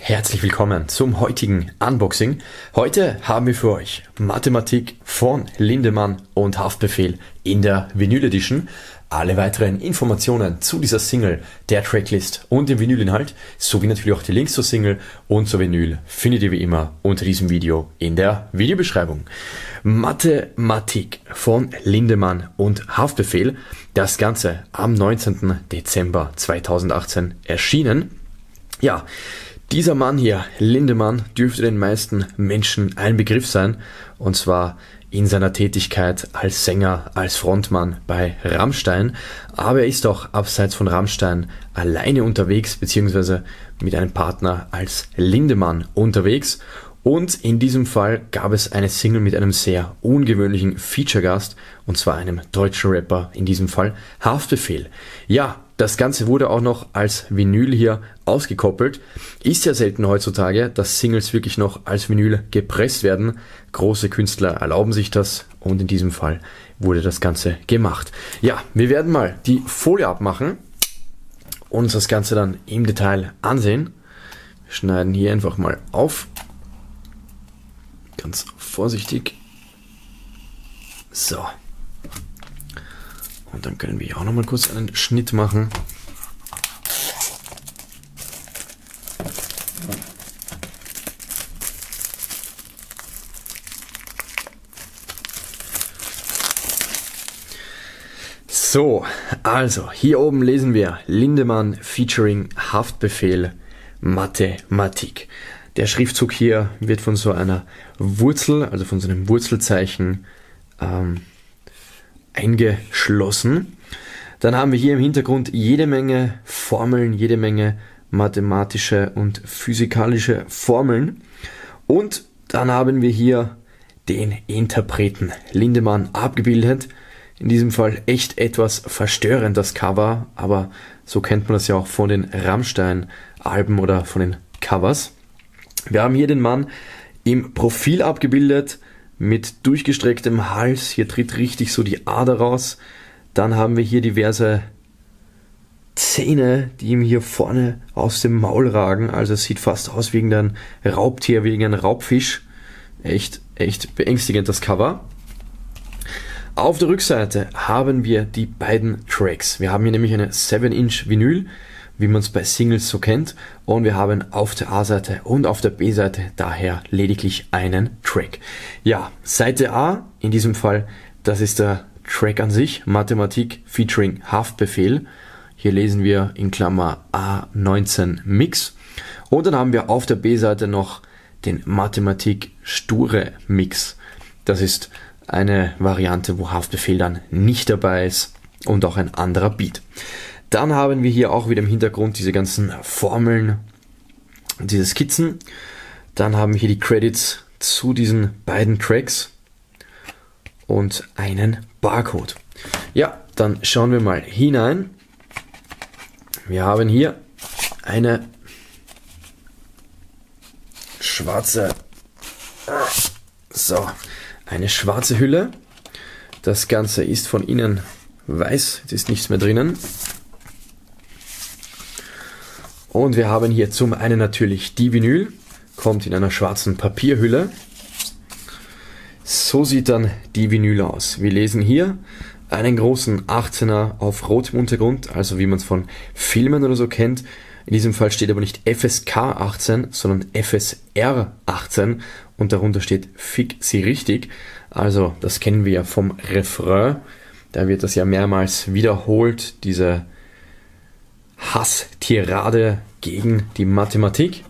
Herzlich willkommen zum heutigen Unboxing. Heute haben wir für euch Mathematik von Lindemann und Haftbefehl in der Vinyl Edition. Alle weiteren Informationen zu dieser Single, der Tracklist und dem Vinylinhalt, sowie natürlich auch die Links zur Single und zur Vinyl findet ihr wie immer unter diesem Video in der Videobeschreibung. Mathematik von Lindemann und Haftbefehl, das Ganze am 19. Dezember 2018 erschienen. Ja, dieser Mann hier, Lindemann, dürfte den meisten Menschen ein Begriff sein, und zwar in seiner Tätigkeit als Sänger, als Frontmann bei Rammstein, aber er ist auch abseits von Rammstein alleine unterwegs, beziehungsweise mit einem Partner als Lindemann unterwegs. Und in diesem Fall gab es eine Single mit einem sehr ungewöhnlichen Feature-Gast, und zwar einem deutschen Rapper, in diesem Fall Haftbefehl. Ja, das Ganze wurde auch noch als Vinyl hier ausgekoppelt. Ist ja selten heutzutage, dass Singles wirklich noch als Vinyl gepresst werden. Große Künstler erlauben sich das und in diesem Fall wurde das Ganze gemacht. Ja, wir werden mal die Folie abmachen und uns das Ganze dann im Detail ansehen. Wir schneiden hier einfach mal auf. Ganz vorsichtig. So. Und dann können wir auch noch mal kurz einen Schnitt machen. So, also hier oben lesen wir Lindemann featuring Haftbefehl Mathematik. Der Schriftzug hier wird von so einer Wurzel, also von so einem Wurzelzeichen eingeschlossen. Dann haben wir hier im Hintergrund jede Menge Formeln, jede Menge mathematische und physikalische Formeln. Und dann haben wir hier den Interpreten Lindemann abgebildet. In diesem Fall echt etwas verstörend das Cover, aber so kennt man das ja auch von den Rammstein-Alben oder von den Covers. Wir haben hier den Mann im Profil abgebildet, mit durchgestrecktem Hals. Hier tritt richtig so die Ader raus. Dann haben wir hier diverse Zähne, die ihm hier vorne aus dem Maul ragen. Also es sieht fast aus wie ein Raubtier, wie ein Raubfisch. Echt beängstigend das Cover. Auf der Rückseite haben wir die beiden Tracks. Wir haben hier nämlich eine 7-Inch Vinyl, wie man es bei Singles so kennt, und wir haben auf der A-Seite und auf der B-Seite daher lediglich einen Track. Ja, Seite A, in diesem Fall, das ist der Track an sich, Mathematik featuring Haftbefehl. Hier lesen wir in Klammer A19 Mix, und dann haben wir auf der B-Seite noch den Mathematik Sture Mix. Das ist eine Variante, wo Haftbefehl dann nicht dabei ist und auch ein anderer Beat. Dann haben wir hier auch wieder im Hintergrund diese ganzen Formeln, diese Skizzen. Dann haben wir hier die Credits zu diesen beiden Tracks und einen Barcode. Ja, dann schauen wir mal hinein. Wir haben hier eine schwarze Hülle. Das Ganze ist von innen weiß, jetzt ist nichts mehr drinnen. Und wir haben hier zum einen natürlich die Vinyl, kommt in einer schwarzen Papierhülle. So sieht dann die Vinyl aus. Wir lesen hier einen großen 18er auf rotem Untergrund, also wie man es von Filmen oder so kennt. In diesem Fall steht aber nicht FSK 18, sondern FSR 18 und darunter steht Fick sie richtig. Also das kennen wir ja vom Refrain, da wird das ja mehrmals wiederholt, diese Hass-Tirade gegen die Mathematik.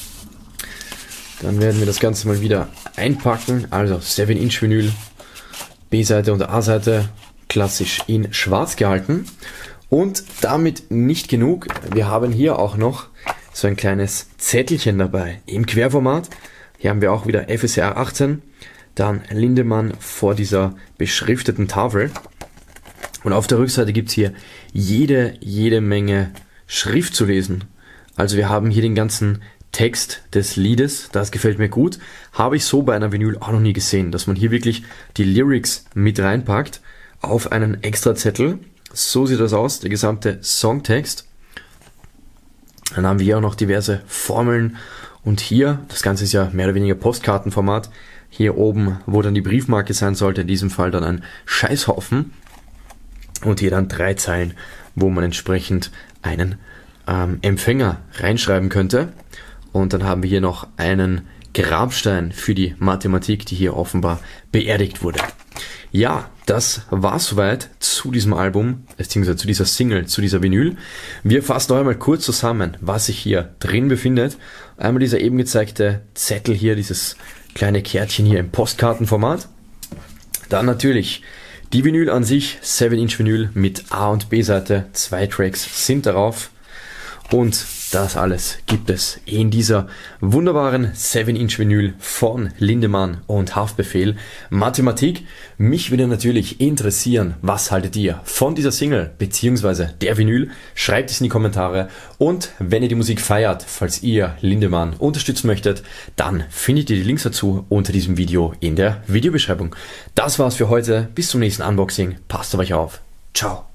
Dann werden wir das Ganze mal wieder einpacken, also 7-Inch Vinyl, B-Seite und A-Seite klassisch in schwarz gehalten. Und damit nicht genug, wir haben hier auch noch so ein kleines Zettelchen dabei im Querformat. Hier haben wir auch wieder FSR 18, dann Lindemann vor dieser beschrifteten Tafel. Und auf der Rückseite gibt es hier jede Menge Schrift zu lesen. Also wir haben hier den ganzen Text des Liedes, das gefällt mir gut. Habe ich so bei einer Vinyl auch noch nie gesehen, dass man hier wirklich die Lyrics mit reinpackt auf einen extra Zettel. So sieht das aus, der gesamte Songtext. Dann haben wir hier auch noch diverse Formeln und hier, das Ganze ist ja mehr oder weniger Postkartenformat, hier oben, wo dann die Briefmarke sein sollte, in diesem Fall dann ein Scheißhaufen und hier dann 3 Zeilen, wo man entsprechend einen Empfänger reinschreiben könnte. Und dann haben wir hier noch einen Grabstein für die Mathematik, die hier offenbar beerdigt wurde. Ja, das war soweit zu diesem Album, beziehungsweise zu dieser Single, zu dieser Vinyl. Wir fassen noch einmal kurz zusammen, was sich hier drin befindet. Einmal dieser eben gezeigte Zettel hier, dieses kleine Kärtchen hier im Postkartenformat. Dann natürlich die Vinyl an sich, 7-Inch Vinyl mit A- und B-Seite, 2 Tracks sind darauf. Und das alles gibt es in dieser wunderbaren 7-Inch Vinyl von Lindemann und Haftbefehl Mathematik. Mich würde natürlich interessieren, was haltet ihr von dieser Single bzw. der Vinyl? Schreibt es in die Kommentare und wenn ihr die Musik feiert, falls ihr Lindemann unterstützen möchtet, dann findet ihr die Links dazu unter diesem Video in der Videobeschreibung. Das war's für heute, bis zum nächsten Unboxing, passt auf euch auf, ciao.